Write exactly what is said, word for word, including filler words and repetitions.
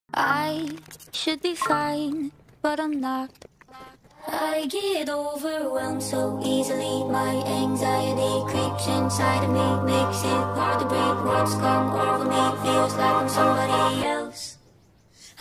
I should be fine, but I'm not. I get overwhelmed so easily. My anxiety creeps inside of me, makes it hard to breathe. What's come over me feels like I'm somebody else.